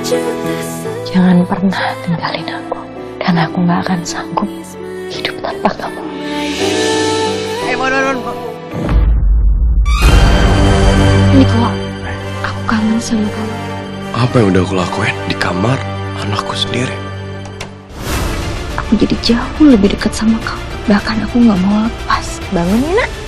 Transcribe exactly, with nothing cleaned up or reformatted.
Jangan pernah tinggalin aku, karena aku gak akan sanggup hidup tanpa kamu. Eh, mau nonton? Niko, aku kangen sama kamu. Apa yang udah aku lakuin di kamar anakku sendiri? Aku jadi jauh lebih dekat sama kamu. Bahkan aku gak mau lepas. Bangun ya, nak.